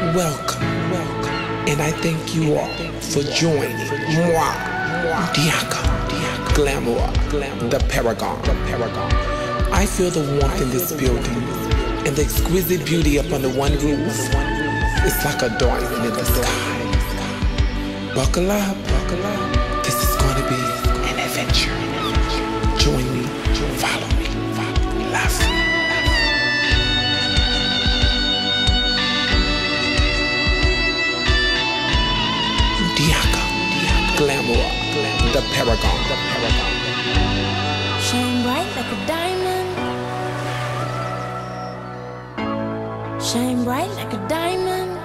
welcome, and I thank you all for joining moi, Diaka, Glamour, the Paragon. I feel the warmth in this building and the exquisite beauty up under one roof. It's like a diamond in the sky. Buckle up, this is gonna be an adventure. Join me, follow me, love me. Diaka, Glamour, the Paragon. Shine bright like a diamond. Shine bright like a diamond.